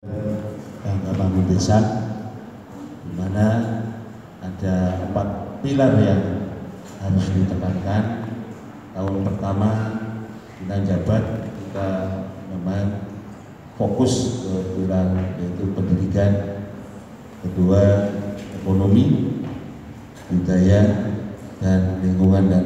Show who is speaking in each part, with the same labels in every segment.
Speaker 1: Bangga Bangun Desa, di mana ada 4 pilar yang harus ditekankan. Tahun pertama kita jabat, kita memang fokus ke pilar yaitu pendidikan, kedua ekonomi, budaya, dan lingkungan. Dan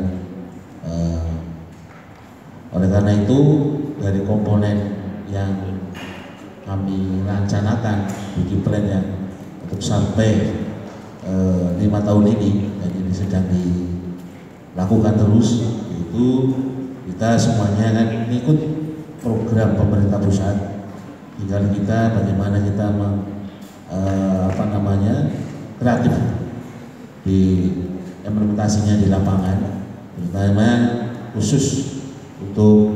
Speaker 1: oleh karena itu dari komponen yang kami laksanakan uji plan yang untuk sampai 5 tahun ini, dan ini sedang dilakukan terus, yaitu kita semuanya kan ikut program pemerintah pusat. Tinggal kita bagaimana kita kreatif di implementasinya di lapangan, terutama khusus untuk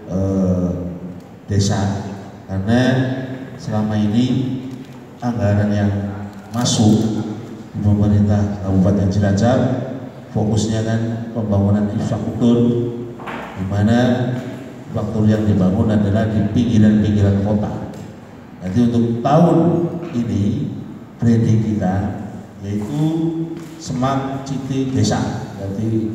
Speaker 1: desa, karena selama ini anggaran yang masuk di pemerintah Kabupaten Cilacap fokusnya kan pembangunan infrastruktur, di mana infrastruktur yang dibangun adalah di pinggiran-pinggiran kota. Jadi untuk tahun ini branding kita yaitu Smart City Desa. Jadi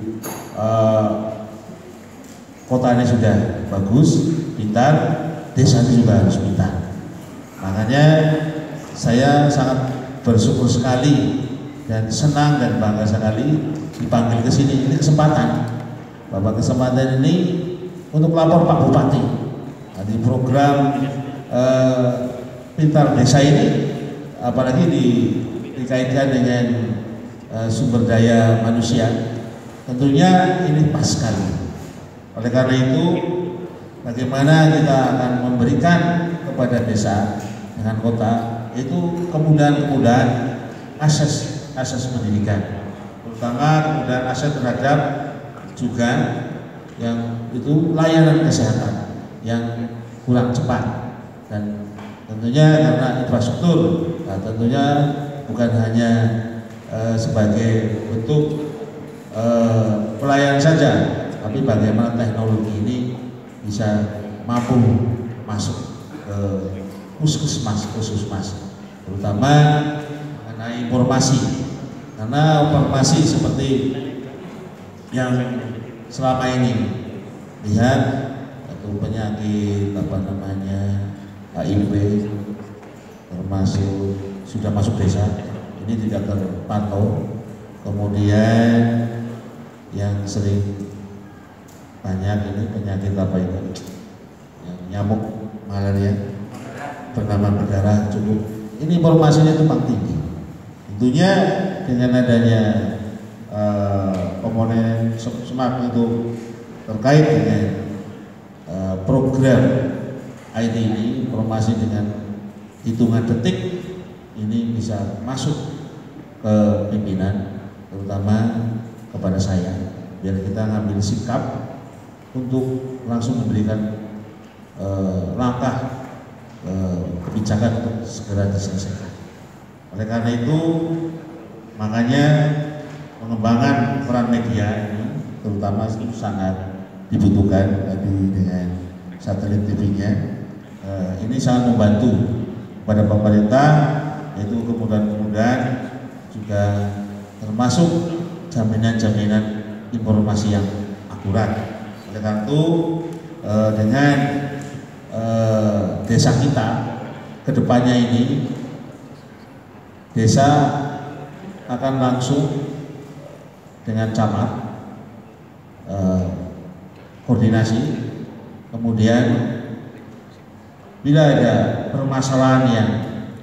Speaker 1: kotanya sudah bagus, pintar, desanya juga harus pintar. Makanya saya sangat bersyukur sekali dan senang dan bangga sekali dipanggil ke sini. Ini kesempatan, Bapak, kesempatan ini untuk lapor Pak Bupati. Di program Pintar Desa ini, apalagi dikaitkan dengan sumber daya manusia, tentunya ini pas sekali. Oleh karena itu, bagaimana kita akan memberikan kepada desa dengan kota itu kemudahan-kemudahan akses pendidikan, terutama kemudahan akses terhadap juga yang itu layanan kesehatan yang kurang cepat. Dan tentunya karena infrastruktur, nah tentunya bukan hanya sebagai bentuk pelayanan saja, tapi bagaimana teknologi ini bisa mampu masuk ke puskesmas, terutama mengenai informasi. Karena informasi seperti yang selama ini lihat, atau penyakit HIV termasuk sudah masuk desa, ini tidak terpantau. Kemudian yang sering banyak ini penyakit apa itu, yang nyamuk malaria bernama berdarah cukup. Ini informasinya tumpang tinggi. Tentunya dengan adanya komponen smart itu terkait dengan program IT ini, informasi dengan hitungan detik ini bisa masuk ke pimpinan, terutama kepada saya, biar kita ngambil sikap untuk langsung memberikan langkah kebijakan untuk segera diselesaikan. Oleh karena itu, makanya pengembangan peran media ini terutama itu sangat dibutuhkan. Tadi dengan satelit TV-nya ini sangat membantu pada pemerintah, yaitu kemudahan-kemudahan juga termasuk jaminan-jaminan informasi yang akurat. Oleh karena itu dengan desa kita kedepannya ini, desa akan langsung dengan camat koordinasi, kemudian bila ada permasalahan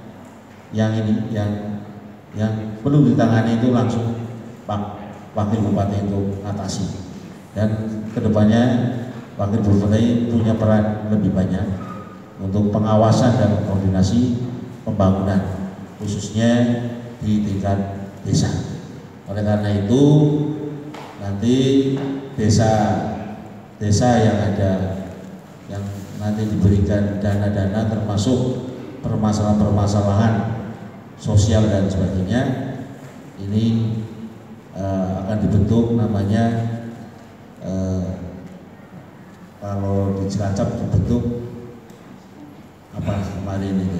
Speaker 1: yang perlu ditangani itu langsung Wakil Bupati itu atasi, dan kedepannya Wakil Bupati punya peran lebih banyak untuk pengawasan dan koordinasi pembangunan khususnya di tingkat desa. Oleh karena itu nanti desa yang ada yang nanti diberikan dana-dana termasuk permasalahan-permasalahan sosial dan sebagainya, ini akan dibentuk namanya kalau di Cilacap dibentuk apa kemarin ini?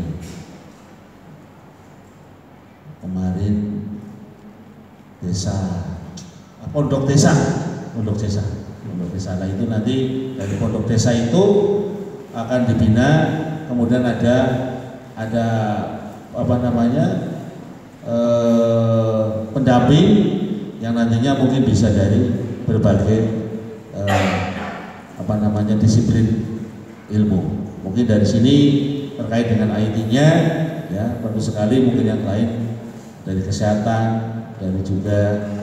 Speaker 1: Kemarin desa, pondok desa. Nah itu nanti dari pondok desa itu akan dibina, kemudian ada apa namanya pendamping yang nantinya mungkin bisa dari berbagai apa namanya disiplin ilmu. Mungkin dari sini terkait dengan IT-nya ya perlu sekali, mungkin yang lain dari kesehatan, dari juga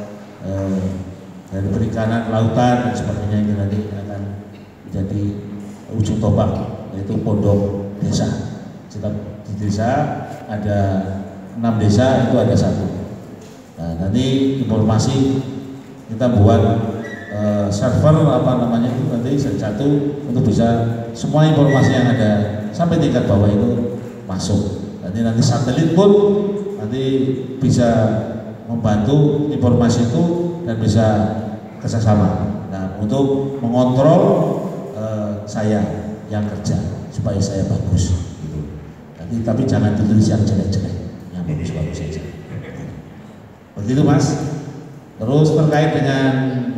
Speaker 1: dari perikanan, kelautan dan sebagainya, ini nanti akan menjadi ujung tombak, yaitu pondok desa. Setiap di desa ada 6 desa, itu ada 1. Nah, nanti informasi kita buat server apa namanya itu nanti satu untuk bisa semua informasi yang ada sampai tingkat bawah itu masuk. Nanti satelit pun nanti bisa membantu informasi itu dan bisa kerjasama. Nah, untuk mengontrol saya yang kerja supaya saya bagus. Gitu. Tapi jangan ditulis yang jelek-jelek, yang bagus-bagus saja. Begitu Mas. Terus terkait dengan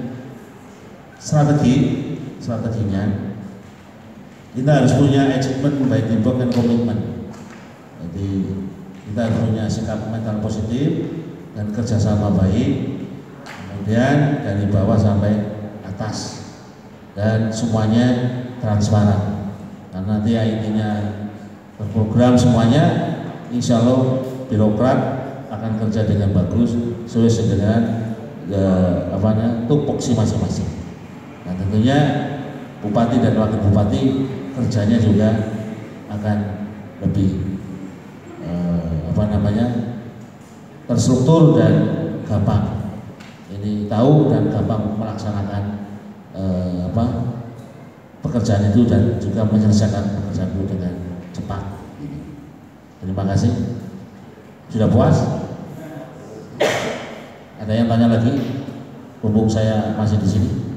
Speaker 1: strateginya, kita harus punya achievement by teamwork and commitment. Jadi kita harus punya sikap mental positif dan kerjasama baik, kemudian dari bawah sampai atas, dan semuanya transparan. Karena nanti IT-nya berprogram semuanya, insya Allah birokrat akan kerja dengan bagus sesuai dengan tupoksi masing-masing. Nah tentunya bupati dan wakil bupati kerjanya juga akan lebih terstruktur dan gampang. Ini tahu dan gampang melaksanakan pekerjaan itu dan juga menyelesaikan pekerjaan itu dengan cepat. Terima kasih. Sudah puas? Ada yang tanya lagi? Mumpung saya masih di sini.